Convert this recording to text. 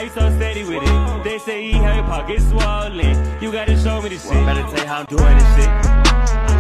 you so steady with it? They say he have your pockets swollen. You gotta show me the shit. Better tell you how I'm doing this shit.